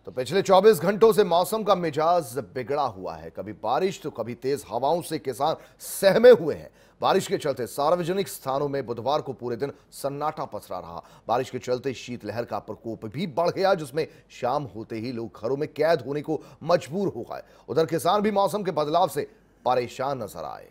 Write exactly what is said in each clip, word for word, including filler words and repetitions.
तो पिछले चौबीस घंटों से मौसम का मिजाज बिगड़ा हुआ है। कभी बारिश तो कभी तेज हवाओं से किसान सहमे हुए हैं। बारिश के चलते सार्वजनिक स्थानों में बुधवार को पूरे दिन सन्नाटा पसरा रहा। बारिश के चलते शीतलहर का प्रकोप भी बढ़ गया, जिसमें शाम होते ही लोग घरों में कैद होने को मजबूर हो गए। उधर किसान भी मौसम के बदलाव से परेशान नजर आए।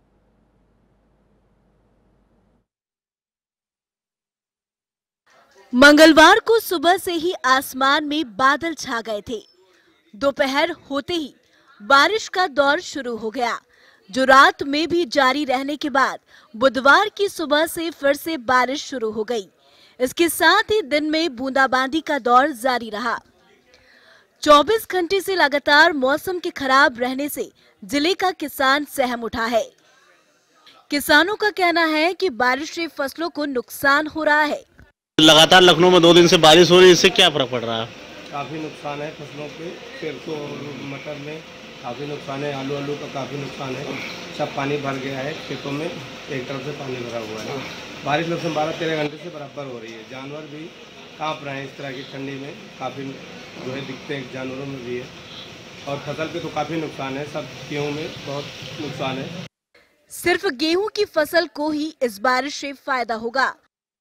मंगलवार को सुबह से ही आसमान में बादल छा गए थे। दोपहर होते ही बारिश का दौर शुरू हो गया, जो रात में भी जारी रहने के बाद बुधवार की सुबह से फिर से बारिश शुरू हो गई। इसके साथ ही दिन में बूंदाबांदी का दौर जारी रहा। चौबीस घंटे से लगातार मौसम के खराब रहने से जिले का किसान सहम उठा है। किसानों का कहना है कि बारिश से फसलों को नुकसान हो रहा है। लगातार लखनऊ में दो दिन से बारिश हो रही है, इससे क्या फर्क पड़ रहा है? काफ़ी नुकसान है फसलों पे, सरसों और मटर में काफ़ी नुकसान है, आलू आलू का काफ़ी नुकसान है। सब पानी भर गया है खेतों में, एक तरफ से पानी भरा हुआ है। बारिश लगभग बारह तेरह घंटे से बराबर हो रही है। जानवर भी काँप रहे हैं इस तरह की ठंडी में, काफ़ी जो है दिखते हैं जानवरों में भी है। और फसल पे तो काफ़ी नुकसान है, सब गेहूँ में बहुत नुकसान है। सिर्फ गेहूं की फसल को ही इस बारिश से फायदा होगा।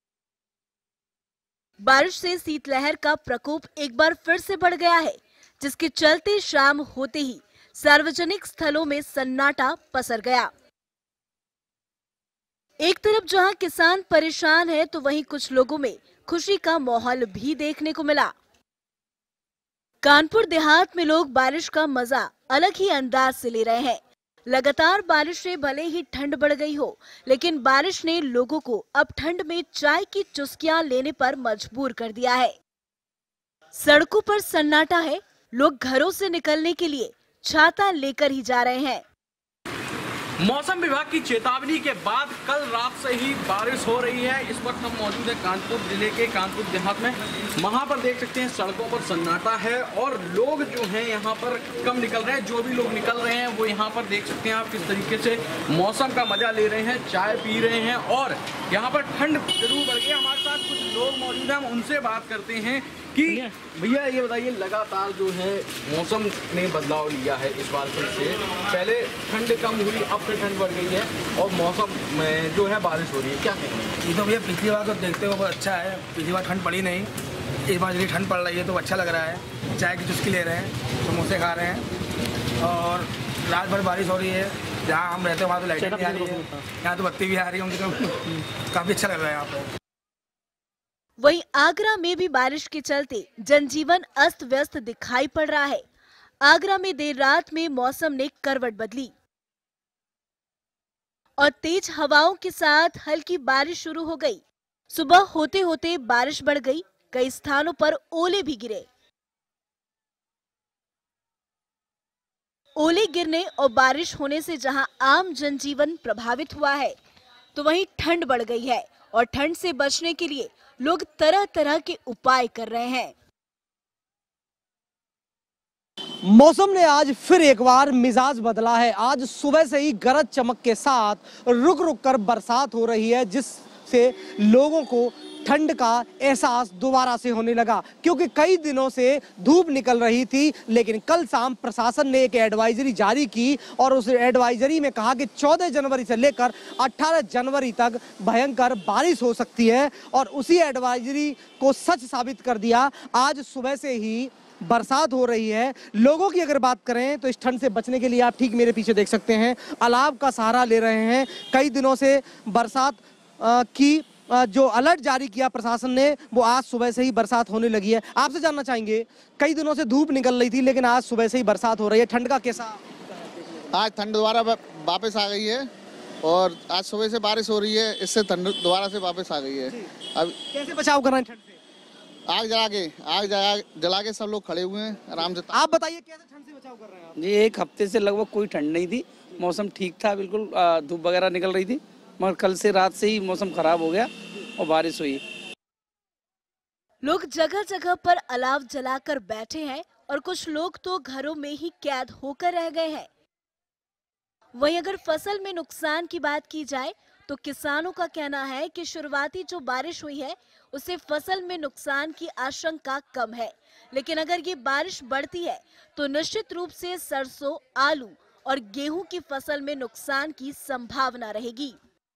बारिश से शीतलहर का प्रकोप एक बार फिर से बढ़ गया है, जिसके चलते शाम होते ही सार्वजनिक स्थलों में सन्नाटा पसर गया। एक तरफ जहां किसान परेशान है, तो वहीं कुछ लोगों में खुशी का माहौल भी देखने को मिला। कानपुर देहात में लोग बारिश का मजा अलग ही अंदाज से ले रहे हैं। लगातार बारिश से भले ही ठंड बढ़ गई हो, लेकिन बारिश ने लोगों को अब ठंड में चाय की चुस्कियां लेने पर मजबूर कर दिया है। सड़कों पर सन्नाटा है, लोग घरों से निकलने के लिए छाता लेकर ही जा रहे हैं। मौसम विभाग की चेतावनी के बाद कल रात से ही बारिश हो रही है। इस वक्त हम मौजूद हैं कानपुर जिले के कानपुर देहात में। वहां पर देख सकते हैं सड़कों पर सन्नाटा है और लोग जो हैं यहाँ पर कम निकल रहे हैं। जो भी लोग निकल रहे हैं वो यहाँ पर देख सकते हैं आप किस तरीके से मौसम का मजा ले रहे हैं, चाय पी रहे हैं और यहाँ पर ठंड जरूर बढ़ गई। हमारे साथ कुछ लोग मौजूद हैं, हम उनसे बात करते हैं कि भैया ये बताइए, लगातार जो है मौसम ने बदलाव लिया है इस बार फिर से। पहले ठंड कम हुई, अब फिर ठंड बढ़ गई है और मौसम में जो है बारिश हो रही है, क्या कहेंगे? ये तो भैया पिछली बार तो देखते हो बहुत अच्छा है। पिछली बार ठंड पड़ी नहीं, इस बार यदि ठंड पड़ रही है तो अच्छा लग रहा है। चाय की चुस्की ले रहे हैं, समोसे खा रहे हैं और रात भर बारिश हो रही है। जहाँ हम रहते हैं वहाँ तो लाइटें भी आ रही है, यहाँ तो बत्ती भी आ रही है, उनकी काफ़ी अच्छा लग रहा है यहाँ पर। वहीं आगरा में भी बारिश के चलते जनजीवन अस्त व्यस्त दिखाई पड़ रहा है। आगरा में देर रात में मौसम ने करवट बदली और तेज हवाओं के साथ हल्की बारिश शुरू हो गई। सुबह होते होते बारिश बढ़ गई, कई स्थानों पर ओले भी गिरे। ओले गिरने और बारिश होने से जहां आम जनजीवन प्रभावित हुआ है, तो वहीं ठंड बढ़ गई है और ठंड से बचने के लिए लोग तरह तरह के उपाय कर रहे हैं। मौसम ने आज फिर एक बार मिजाज बदला है। आज सुबह से ही गरज चमक के साथ रुक रुक कर बरसात हो रही है, जिससे लोगों को ठंड का एहसास दोबारा से होने लगा, क्योंकि कई दिनों से धूप निकल रही थी। लेकिन कल शाम प्रशासन ने एक एडवाइजरी जारी की और उस एडवाइजरी में कहा कि चौदह जनवरी से लेकर अठारह जनवरी तक भयंकर बारिश हो सकती है और उसी एडवाइजरी को सच साबित कर दिया। आज सुबह से ही बरसात हो रही है। लोगों की अगर बात करें तो इस ठंड से बचने के लिए आप ठीक मेरे पीछे देख सकते हैं, अलाव का सहारा ले रहे हैं। कई दिनों से बरसात आ, की जो अलर्ट जारी किया प्रशासन ने, वो आज सुबह से ही बरसात होने लगी है। आपसे जानना चाहेंगे, कई दिनों से धूप निकल रही थी लेकिन आज सुबह से ही बरसात हो रही है, ठंड का कैसा? आज ठंड दोबारा वापस आ गई है और आज सुबह से बारिश हो रही है, इससे ठंड दोबारा से वापस आ गई है। अब कैसे बचाव करना है ठंड से? आग जला के आग जला जला के सब लोग खड़े हुए हैं आराम से। आप बताइए कैसे ठंड से बचाव कर रहे हैं आप? जी, एक हफ्ते से लगभग कोई ठंड नहीं थी, मौसम ठीक था, बिल्कुल धूप वगैरह निकल रही थी, मगर कल से रात से ही मौसम खराब हो गया और बारिश हुई। लोग जगह जगह पर अलाव जलाकर बैठे हैं और कुछ लोग तो घरों में ही कैद होकर रह गए हैं। वहीं अगर फसल में नुकसान की बात की जाए तो किसानों का कहना है कि शुरुआती जो बारिश हुई है उससे फसल में नुकसान की आशंका कम है, लेकिन अगर ये बारिश बढ़ती है तो निश्चित रूप से सरसों, आलू और गेहूं की फसल में नुकसान की संभावना रहेगी।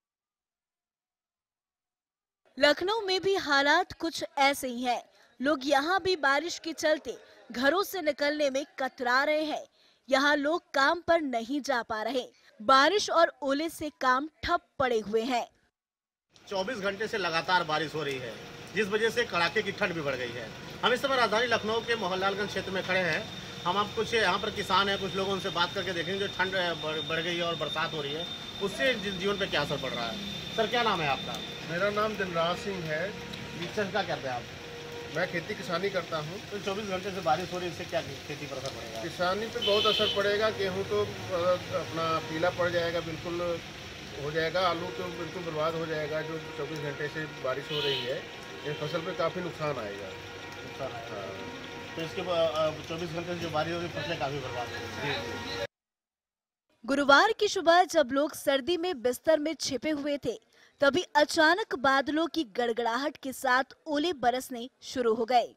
लखनऊ में भी हालात कुछ ऐसे ही हैं। लोग यहाँ भी बारिश के चलते घरों से निकलने में कतरा रहे हैं। यहाँ लोग काम पर नहीं जा पा रहे। बारिश और ओले से काम ठप पड़े हुए हैं। चौबीस घंटे से लगातार बारिश हो रही है, जिस वजह से कड़ाके की ठंड भी बढ़ गई है। हम इस समय राजधानी लखनऊ के मोहनलालगंज क्षेत्र में खड़े हैं। हम आप कुछ यहाँ पर किसान हैं, कुछ लोगों उनसे बात करके देखेंगे जो ठंड बढ़ गई है और बरसात हो रही है उससे जीवन पे क्या असर पड़ रहा है। सर, क्या नाम है आपका? मेरा नाम दिलराज सिंह है। सर, क्या करते हैं आप? मैं खेती किसानी करता हूँ। तो चौबीस घंटे से बारिश हो रही है, इससे क्या खेती पर असर पड़ेगा? किसानी पे बहुत असर पड़ेगा। गेहूँ तो अपना पीला पड़ जाएगा, बिल्कुल हो जाएगा। आलू तो बिल्कुल बर्बाद हो जाएगा। जो चौबीस घंटे से बारिश हो रही है, इस फसल पे काफ़ी नुकसान आएगा। नुकसान आएगा। तो इसके चौबीस घंटे से जो बारिश हो रही है, फसलें काफ़ी बर्बाद हो रही है। गुरुवार की सुबह जब लोग सर्दी में बिस्तर में छिपे हुए थे, तभी अचानक बादलों की गड़गड़ाहट के साथ ओले बरसने शुरू हो गए।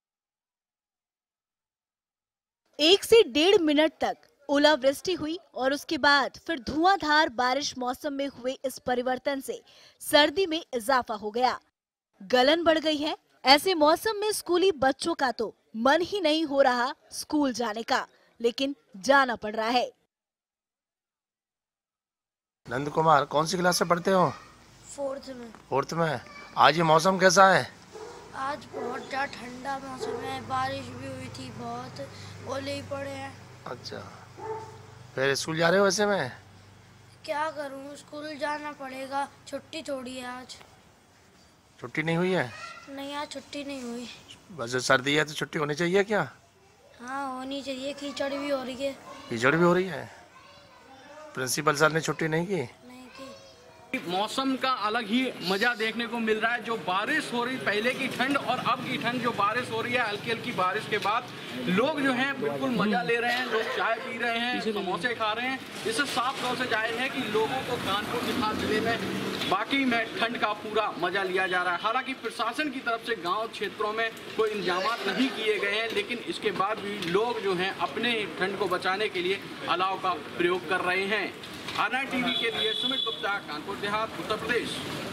एक से डेढ़ मिनट तक ओलावृष्टि हुई और उसके बाद फिर धुआंधार बारिश। मौसम में हुए इस परिवर्तन से सर्दी में इजाफा हो गया, गलन बढ़ गई है। ऐसे मौसम में स्कूली बच्चों का तो मन ही नहीं हो रहा स्कूल जाने का, लेकिन जाना पड़ रहा है। नंद कुमार, कौन सी क्लास से पढ़ते हो? फोर्थ में। फोर्थ में। आज ये मौसम कैसा है? आज बहुत ज़्यादा ठंडा मौसम है, बारिश भी हुई थी, बहुत ओले ही पड़े हैं। अच्छा, फिर स्कूल जा रहे हो? वैसे में क्या करूं, स्कूल जाना पड़ेगा। छुट्टी थोड़ी है आज। छुट्टी नहीं हुई है? नहीं, आज छुट्टी नहीं हुई। बस सर्दी है तो छुट्टी होनी चाहिए क्या? हाँ, होनी चाहिए। कीचड़ भी हो रही है। कीचड़ भी हो रही है। प्रिंसिपल सर ने छुट्टी नहीं की? मौसम का अलग ही मजा देखने को मिल रहा है। जो बारिश हो रही, पहले की ठंड और अब की ठंड, जो बारिश हो रही है हल्की हल्की बारिश के बाद, लोग जो हैं बिल्कुल मजा ले रहे हैं। लोग चाय पी रहे हैं, समोसे खा रहे हैं। इससे साफ तौर से जाहिर है कि लोगों को कानपुर देहात जिले में बाकी में ठंड का पूरा मजा लिया जा रहा है। हालांकि प्रशासन की तरफ से गाँव क्षेत्रों में कोई इंतजाम नहीं किए गए हैं, लेकिन इसके बाद भी लोग जो हैं अपने ठंड को बचाने के लिए अलाव का प्रयोग कर रहे हैं। आर नाइन टीवी के लिए सुमित गुप्ता, कानपुर देहात, उत्तर प्रदेश।